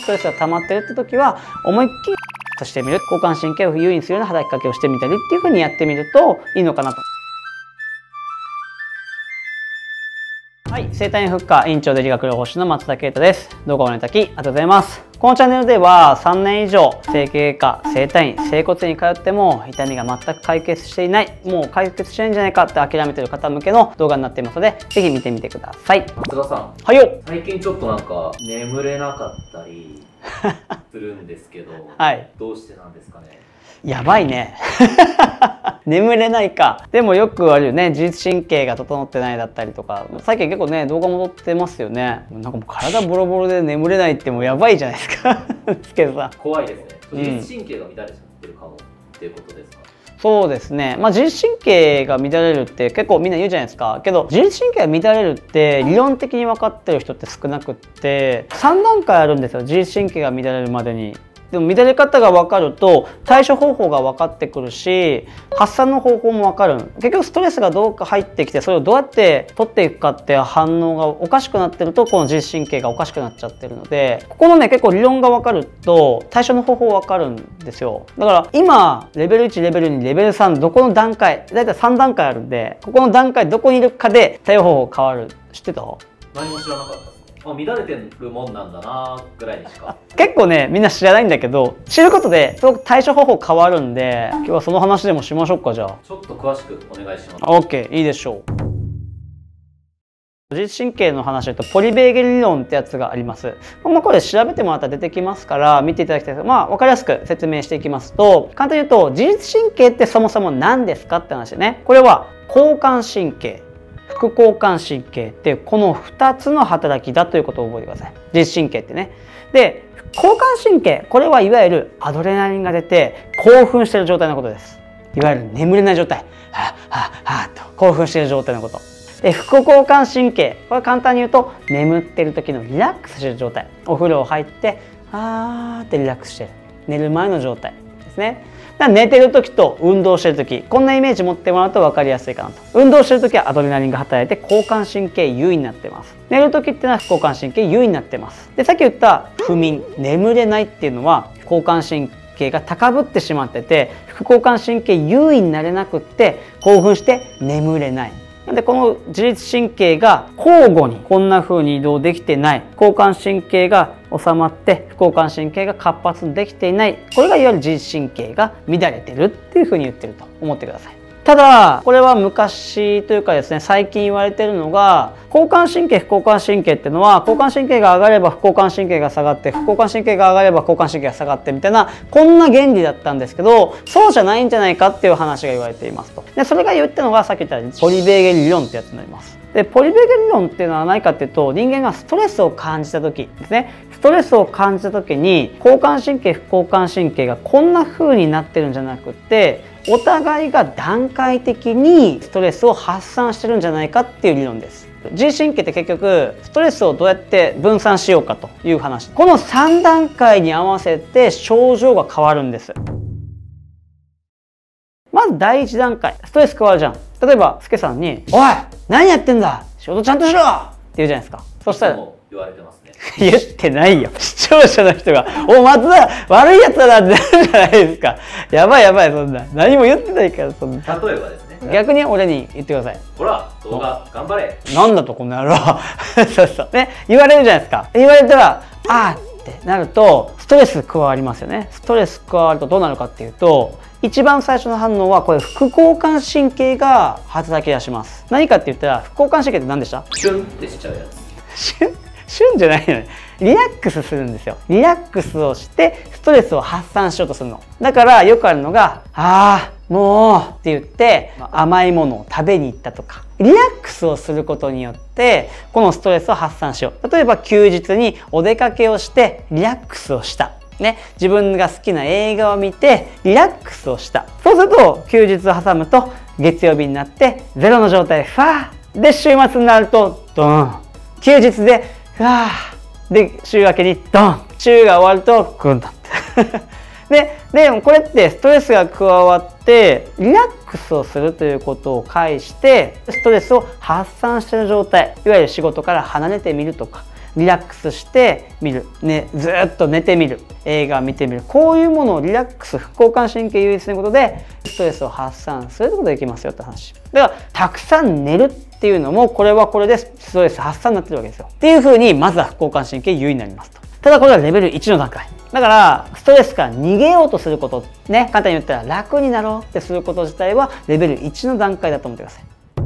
トレスが溜まってるって時は思いっきりとしてみる、交感神経を優位にするような働きかけをしてみたりっていう風にやってみるといいのかなと。はい、生体院フッカー院長で理学療法士の松田啓太です。動画をご覧いただきありがとうございます。このチャンネルでは3年以上整形外科、整体院、整骨院に通っても痛みが全く解決していない、もう解決してないんじゃないかって諦めてる方向けの動画になっていますので、ぜひ見てみてください。 松田さん、 はいよ。 最近ちょっとなんか眠れなかったりするんですけど、 はい。 どうしてなんですかね。 やばいね。眠れないか。でもよくあるよね。自律神経が整ってないだったりとか。最近結構ね、動画戻ってますよね。なんかもう体ボロボロで眠れないってもうやばいじゃないですか。ですけどさ。 怖いですね。自律神経が乱れちゃってるかもっていうことですか。 そうですね。まあ自律神経が乱れるって結構みんな言うじゃないですか。けど自律神経が乱れるって理論的に分かってる人って少なくって、3段階あるんですよ。自律神経が乱れるまでに。でも乱れ方が分かると対処方法が分かってくるし、発散の方法も分かる。結局ストレスがどうか入ってきて、それをどうやって取っていくかって反応がおかしくなってると、この自律神経がおかしくなっちゃってるので、ここのね結構理論が分かると対処の方法分かるんですよ。だから今レベル1、レベル2、レベル3、どこの段階、だいたい3段階あるんで、ここの段階どこにいるかで対応方法変わる。知ってた？ 何も知らなかったです。乱れてるもんなんだなぐらいにしか。 結構ねみんな知らないんだけど、知ることですごく対処方法変わるんで、今日はその話でもしましょうか。じゃあちょっと詳しくお願いします。 OK、 いいでしょう。自律神経の話だとポリベーゲル理論ってやつがあります。これ調べてもらったら出てきますから見ていただきたいです。分かりやすく説明していきますと、簡単に言うと自律神経ってそもそも何ですかって話でね。これは交感神経、副交感神経ってこの2つの働きだということを覚えてください。自律神経ってね。で、交感神経、これはいわゆるアドレナリンが出て興奮している状態のことです。いわゆる眠れない状態、はぁはぁはぁと興奮している状態のこと。で、副交感神経、これ簡単に言うと眠ってる時のリラックスしている状態。お風呂入ってあーってリラックスしてる、寝る前の状態ですね。寝てる時と運動してる時、こんなイメージ持ってもらうと分かりやすいかなと。運動してる時はアドレナリンが働いて交感神経優位になってます。寝る時っていうのは副交感神経優位になってます。で、さっき言った不眠、眠れないっていうのは交感神経が高ぶってしまってて、副交感神経優位になれなくって興奮して眠れない。で、この自律神経が交互にこんな風に移動できてない、交感神経が収まって副交感神経が活発できていない、これがいわゆる自律神経が乱れてるっていう風に言ってると思ってください。ただこれは昔というかですね、最近言われてるのが、交感神経、副交感神経っていうのは交感神経が上がれば副交感神経が下がって、副交感神経が上がれば交感神経が下がってみたいな、こんな原理だったんですけど、そうじゃないんじゃないかっていう話が言われていますと。で、それが言ってるのがさっき言ったポリベーゲル理論ってやつになります。で、ポリベーゲル理論っていうのは何かっていうと、人間がストレスを感じた時ですね。ストレスを感じた時に交感神経、副交感神経がこんな風になってるんじゃなくって、お互いが段階的にストレスを発散してるんじゃないかっていう理論です。自律神経って結局ストレスをどうやって分散しようかという話。この3段階に合わせて症状が変わるんです。まず第1段階、ストレス変わるじゃん。例えばスケさんに「おい何やってんだ、仕事ちゃんとしろ!」って言うじゃないですか。そしたら言われてますね。 言ってないよ。視聴者の人が「お松田悪いやつだな」ってなるじゃないですか。やばいやばい、そんな何も言ってないから。そんな例えばですね、 逆に俺に言ってください。 ほら動画頑張れ。 なんだとこの野郎。そうそうね、言われるじゃないですか。言われたら「あー」ってなるとストレス加わりますよね。ストレス加わるとどうなるかっていうと、一番最初の反応はこれ副交感神経が働き出します。何かって言ったら、副交感神経って何でした？ シュンってしちゃうやつ。 シュンじゃないのね。リラックスするんですよ。リラックスをしてストレスを発散しようとするの。だからよくあるのが「ああもう」って言って甘いものを食べに行ったとか、リラックスをすることによってこのストレスを発散しよう。例えば休日にお出かけをしてリラックスをした。ね、自分が好きな映画を見てリラックスをした。そうすると休日を挟むと月曜日になってゼロの状態、ファーで、週末になるとドン、休日でファーで、週明けにドン、週が終わるとグンドンってでもこれってストレスが加わってリラックスをするということを介してストレスを発散している状態、いわゆる仕事から離れてみるとか、 リラックスしてみる、ね、ずっと寝てみる、映画を見てみる、こういうものをリラックス、副交感神経優位にすることでストレスを発散することができますよって話。だからたくさん寝るっていうのもこれはこれでストレス発散になってるわけですよ。っていう風にまずは副交感神経優位になりますと。ただこれはレベル1の段階。だからストレスから逃げようとすることね、簡単に言ったら楽になろうってすること自体はレベル1の段階だと思ってください。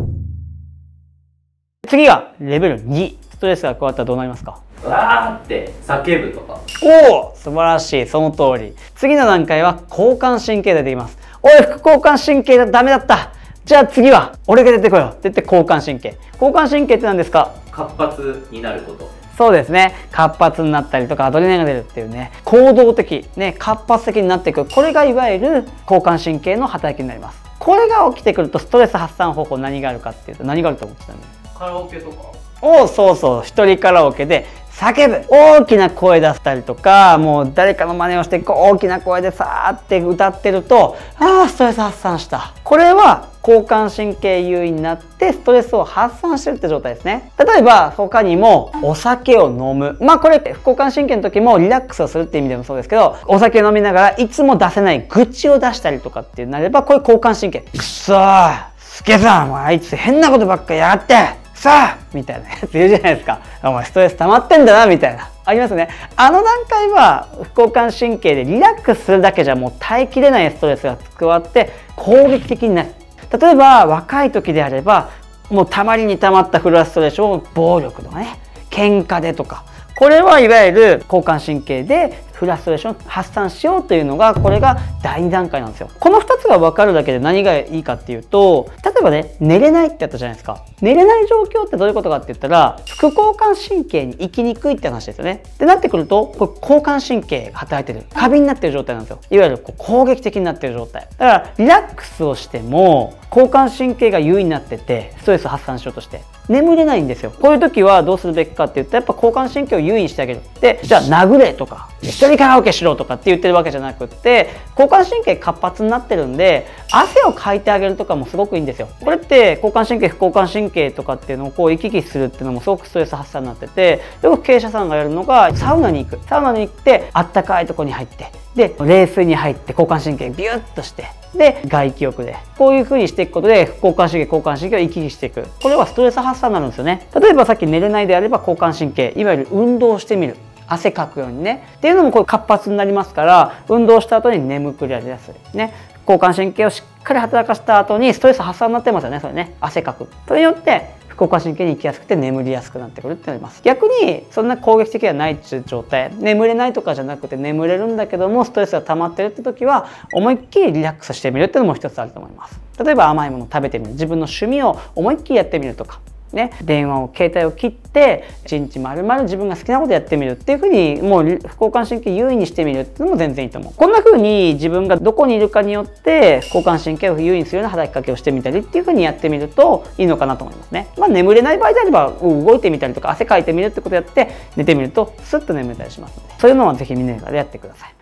次はレベル2。ストレスが加わったらどうなりますか？ わーって叫ぶとか。 おお、素晴らしい。その通り。次の段階は交感神経が出てきます。おい、副交感神経がダメだった。じゃあ次は俺が出てこようって言って交感神経。交感神経って何ですか？ 活発になること。 そうですね。活発になったりとかアドレナリンが出るっていうね、行動的、ね、活発的になっていく。これがいわゆる交感神経の働きになります。これが起きてくるとストレス発散方法何があるかっていうと何があると思ってたんです？ カラオケとか。 お、そうそう、一人カラオケで叫ぶ、大きな声出したりとか、もう誰かの真似をして大きな声でさーって歌ってると、ああストレス発散した。これは交感神経優位になってストレスを発散してるって状態ですね。例えば他にもお酒を飲む、まあこれって副交感神経の時もリラックスをするって意味でもそうですけど、お酒を飲みながらいつも出せない愚痴を出したりとかってなれば、これ交感神経、くそースケさん、あいつ変なことばっかりやがってさあみたいなやつ言うじゃないですか。お前ストレス溜まってんだなみたいな。ありますね。あの段階は副交感神経でリラックスするだけじゃもう耐えきれないストレスが加わって攻撃的になる。例えば若い時であればもうたまりにたまったフラストレーションを暴力とかね、喧嘩でとか、これはいわゆる交感神経でフラストレーションを発散しようというのが、これが第2段階なんですよ。この2つが分かるだけで何がいいかっていうと、例えばね、寝れないってやったじゃないですか。寝れない状況ってどういうことかって言ったら、副交感神経に行きにくいって話ですよね。ってなってくると、これ交感神経が働いてる、過敏になってる状態なんですよ。いわゆる攻撃的になってる状態。だからリラックスをしても交感神経が優位になってて、ストレスを発散しようとして眠れないんですよ。こういう時はどうするべきかって言ったら、やっぱ交感神経を優位にしてあげる。で、じゃあ殴れとか一人カラオケしろとかって言ってるわけじゃなくって、交感神経活発になってるんで汗をかいてあげるとかもすごくいいんですよ。これって交感神経、副交感神経とかっていうのをこう行き来するっていうのもすごくストレス発散になってて、よく経営者さんがやるのがサウナに行く。サウナに行ってあったかいとこに入って、で冷水に入って交感神経ビュッとして、で外気浴でこういう風にしていくことで交感神経、交感神経を行き来していく。これはストレス発散になるんですよね。例えばさっき寝れないであれば交感神経、いわゆる運動をしてみる、汗かくようにねっていうのもこれ活発になりますから、運動した後に眠くなりやすいね。交感神経をしっかり働かせた後にストレス発散になってますよね。それね、汗かく。それによって副交感神経に行きやすくて眠りやすくなってくるってなります。逆にそんな攻撃的ではないっていう状態、眠れないとかじゃなくて眠れるんだけどもストレスが溜まってるって時は、思いっきりリラックスしてみるっていうのも一つあると思います。例えば甘いものを食べてみる、自分の趣味を思いっきりやってみるとかね、電話を携帯を切って一日丸々自分が好きなことやってみるっていう風に、もう副交感神経優位にしてみるっていうのも全然いいと思う。こんな風に自分がどこにいるかによって交感神経を優位にするような働きかけをしてみたりっていう風にやってみるといいのかなと思いますね。まあ眠れない場合であれば動いてみたりとか汗かいてみるってことをやって寝てみるとスッと眠れたりしますので、そういうのはぜひみんなでやってください。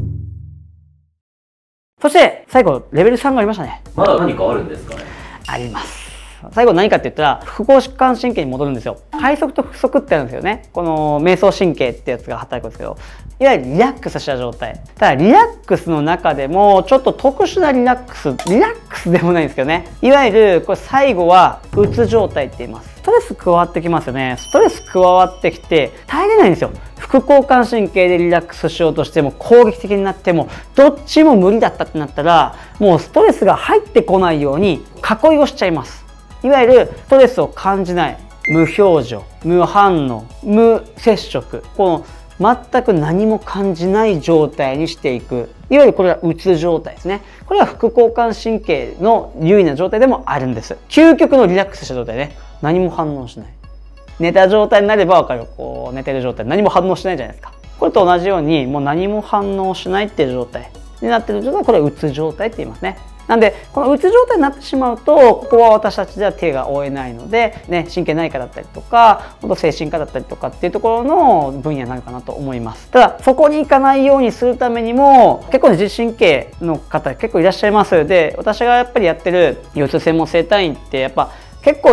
そして最後レベル3がありましたね。 まだ何かあるんですかね？ あります。最後何かって言ったら副交感神経に戻るんですよ。快速と不足ってあるんですよね。この迷走神経ってやつが働くんですけど、いわゆるリラックスした状態。ただリラックスの中でもちょっと特殊なリラックスでもないんですけどね、いわゆるこれ最後はうつ状態って言います。ストレス加わってきますよね。ストレス加わってきて耐えれないんですよ。副交感神経でリラックスしようとしても攻撃的になってもどっちも無理だったってなったら、もうストレスが入ってこないように囲いをしちゃいます。いわゆるストレスを感じない、無表情、無反応、無接触、この全く何も感じない状態にしていく、いわゆるこれはうつ状態ですね。これは副交感神経の優位な状態でもあるんです。究極のリラックスした状態ね、何も反応しない、寝た状態になれば分かる。こう寝てる状態、何も反応しないじゃないですか。これと同じようにもう何も反応しないっていう状態になってる状態、これはうつ状態って言いますね。なんでこのうつ状態になってしまうと、ここは私たちでは手が負えないので、ね、神経内科だったりとか精神科だったりとかっていうところの分野になるかなと思います。ただそこに行かないようにするためにも結構自律神経の方結構いらっしゃいます。で私がやっぱりやってる腰痛専門整体院ってやっぱ結構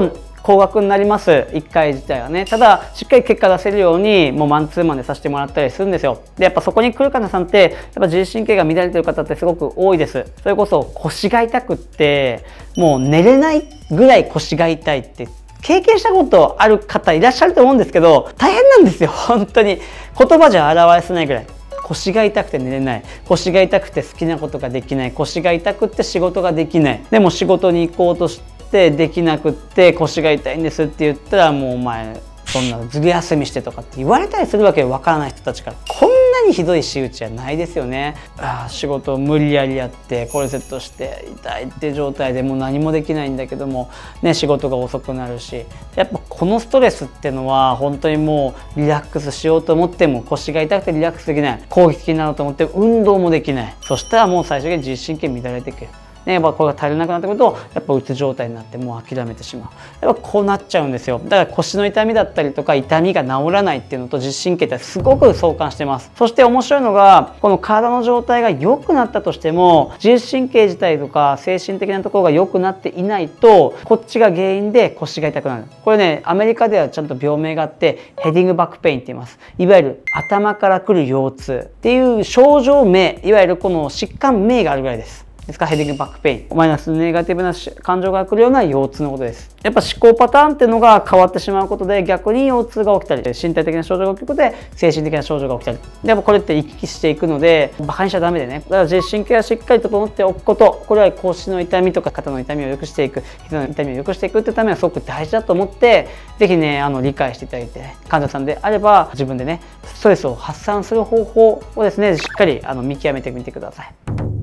高額になります、1回自体はね。ただしっかり結果出せるようにもうマンツーマンでさせてもらったりするんですよ。でやっぱそこに来る患者さんってやっぱ自律神経が乱れてる方ってすごく多いです。それこそ腰が痛くってもう寝れないぐらい腰が痛いって経験したことある方いらっしゃると思うんですけど、大変なんですよ本当に。言葉じゃ表せないぐらい。腰が痛くて寝れない、腰が痛くて好きなことができない、腰が痛くて仕事ができない、でも仕事に行こうとしてできなくって腰が痛いんですって言ったら、もうお前そんなずる休みしてとかって言われたりするわけよ、わからない人たちから。こんなにひどい仕打ちはないですよね。仕事を無理やりやってコルセットして痛いって状態でもう何もできないんだけどもね、仕事が遅くなるし、やっぱこのストレスってのは本当にもうリラックスしようと思っても腰が痛くてリラックスできない、攻撃的になろうと思って運動もできない、そしたらもう最終的に自律神経乱れていく。ね、やっぱこれが足りなくなってくるとやっぱうつ状態になってもう諦めてしまう。やっぱこうなっちゃうんですよ。だから腰の痛みだったりとか痛みが治らないっていうのと自律神経ってすごく相関してます。そして面白いのがこの体の状態が良くなったとしても自律神経自体とか精神的なところが良くなっていないとこっちが原因で腰が痛くなる。これねアメリカではちゃんと病名があってヘディングバックペインって言います。いわゆる頭からくる腰痛っていう症状名、いわゆるこの疾患名があるぐらいです。ですからヘディングバックペイン、マイナスネガティブな感情が来るような腰痛のことです。やっぱ思考パターンっていうのが変わってしまうことで逆に腰痛が起きたり身体的な症状が起きることで精神的な症状が起きたり、やっぱこれって行き来していくのでバカにしちゃダメでね。だから自律神経がしっかり整っておくこと、これは腰の痛みとか肩の痛みを良くしていく、膝の痛みを良くしていくっていうためにはすごく大事だと思って是非ね理解していただいて、ね、患者さんであれば自分でねストレスを発散する方法をですねしっかり見極めてみてください。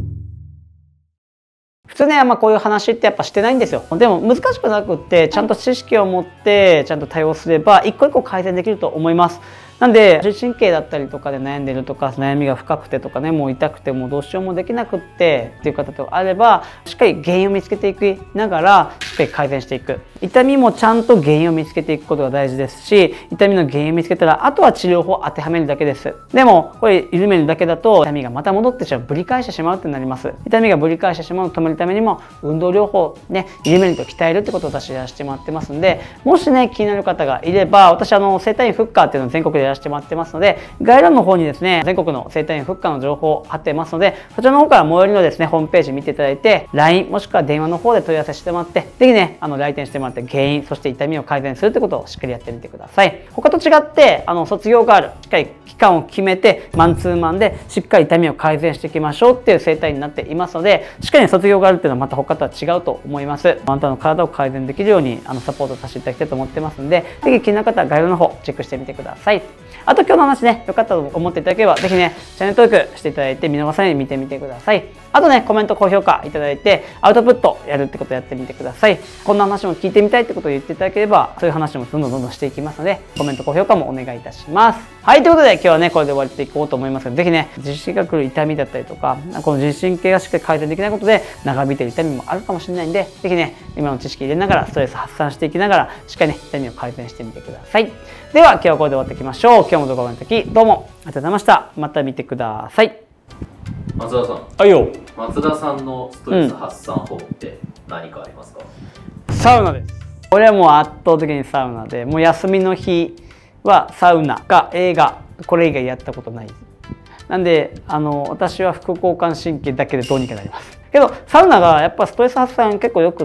普通ね、こういう話ってやっぱしてないんですよ。でも難しくなくってちゃんと知識を持ってちゃんと対応すれば一個一個改善できると思います。なんで自律神経だったりとかで悩んでるとか悩みが深くてとかね、もう痛くてもうどうしようもできなくってっていう方とあればしっかり原因を見つけていきながらしっかり改善していく。痛みもちゃんと原因を見つけていくことが大事ですし、痛みの原因を見つけたらあとは治療法を当てはめるだけです。でもこれ緩めるだけだと痛みがまた戻ってしまう、ぶり返してしまうってなります。痛みがぶり返してしまうのを止めるためにも運動療法ね、緩めると鍛えるってことを私やらせてもらってますんで、もしね気になる方がいれば私整体院フッカーっていうのを全国でやらせてもらってますので、概要欄の方にですね全国の整体院フッカーの情報を貼ってますので、そちらの方から最寄りのですねホームページ見ていただいて LINE もしくは電話の方で問い合わせしてもらって、ぜひね来店してもらって原因そして痛みを改善するってことをしっかりやってみてください。他と違って卒業がある、しっかり期間を決めてマンツーマンでしっかり痛みを改善していきましょうっていう整体院になっていますので、しっかり卒業があるっていうのはまた他とは違うと思います。あなたの体を改善できるようにサポートさせていただきたいと思ってますので、ぜひ気になる方は概要の方チェックしてみてください。あと今日の話ね良かったと思っていただければぜひねチャンネル登録していただいて見逃さないように見てみてください。あとねコメント高評価いただいてアウトプットやるってことをやってみてください。こんな話も聞いてみたいってことを言っていただければそういう話もどんどんしていきますので、コメント高評価もお願いいたします。はい、ということで今日はねこれで終わっていこうと思いますので、ぜひね自律神経が来る痛みだったりとかこの自律神経がしっかり改善できないことで長引いてる痛みもあるかもしれないんで、ぜひね今の知識入れながらストレス発散していきながらしっかりね痛みを改善してみてください。では今日はこれで終わっていきましょう。今日も動画をご覧いただきどうもありがとうございました。また見てください。 松田さん、 はいよ。 松田さんのストレス発散法って何かありますか？ サウナです。これはもう圧倒的にサウナで、もう休みの日はサウナか映画、これ以外やったことない。なんで私は副交感神経だけでどうにかなります。けどサウナがやっぱストレス発散結構よくって、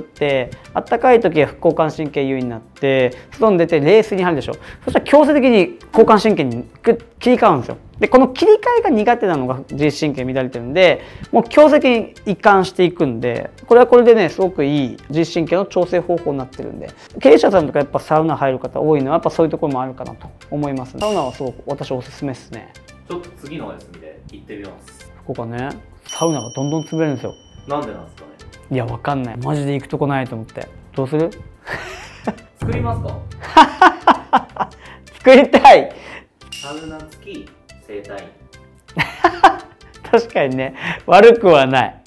あったかい時は副交感神経優位になって外に出て冷水に入るでしょ。そしたら強制的に交感神経に切り替わるんですよ。でこの切り替えが苦手なのが自律神経乱れてるんで、もう強制的に移管していくんで、これはこれでねすごくいい自律神経の調整方法になってるんで、経営者さんとかやっぱサウナ入る方多いのはやっぱそういうところもあるかなと思います。サウナはすごく私おすすめですね。 ちょっと次のお休みで行ってみます。 福岡ねサウナがどんどん潰れるんですよ。 なんでなんですかね？ いやわかんない、マジで行くとこないと思って。どうする？ 作りますか？ 作りたい。 サウナ付き整体院。 確かにね悪くはない。